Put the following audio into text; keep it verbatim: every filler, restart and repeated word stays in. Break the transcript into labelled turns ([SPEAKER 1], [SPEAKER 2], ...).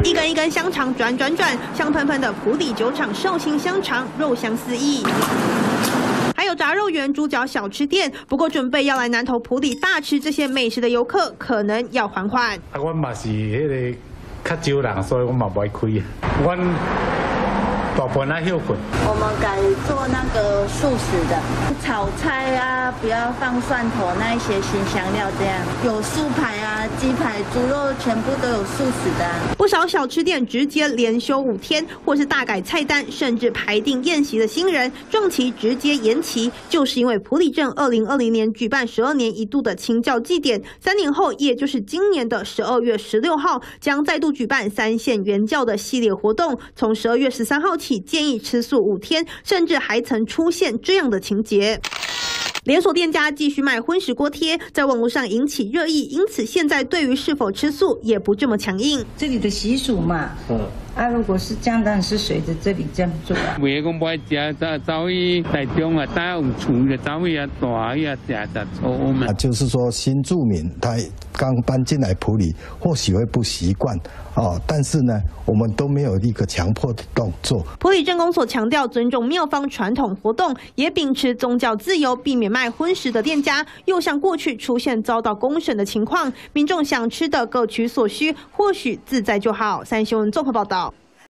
[SPEAKER 1] 一根一根香肠转转转，香喷喷的埔里酒厂寿星香肠，肉香四溢。还有炸肉圆、猪脚小吃店，不过准备要来南投埔里大吃这些美食的游客，可能要缓缓。
[SPEAKER 2] 啊，我嘛是迄个较少人，所以我嘛不爱开。我大部分爱休困。
[SPEAKER 3] 我们改做那个素食的炒菜啊，不要放蒜头那一些新香料，这样有素排啊、鸡排、猪肉，全部都有素食的、啊。
[SPEAKER 1] 不少小吃店直接连休五天，或是大改菜单，甚至排定宴席的新人，撞期直接延期，就是因为埔里镇二零二零年举办十二年一度的清教祭典，三年后，也就是今年的十二月十六号，将再度举办三线原教的系列活动，从十二月十三号起。建议吃素五天，甚至还曾出现这样的情节。连锁店家继续卖荤食锅贴，在网络上引起热议，因此现在对于是否吃素也不这么强硬。
[SPEAKER 4] 这里的习俗嘛，嗯。啊，如果是这样，当然是随着这里这样做啊。
[SPEAKER 5] 袂讲不爱食，走走去台中啊，带有厝就走去啊，大去啊，食食粗嘛。
[SPEAKER 6] 就是说，新住民他刚搬进来埔里，或许会不习惯哦，但是呢，我们都没有一个强迫的动作。
[SPEAKER 1] 埔里镇公所强调尊重庙方传统活动，也秉持宗教自由，避免卖荤食的店家又像过去出现遭到公审的情况，民众想吃的各取所需，或许自在就好。三新闻综合报道。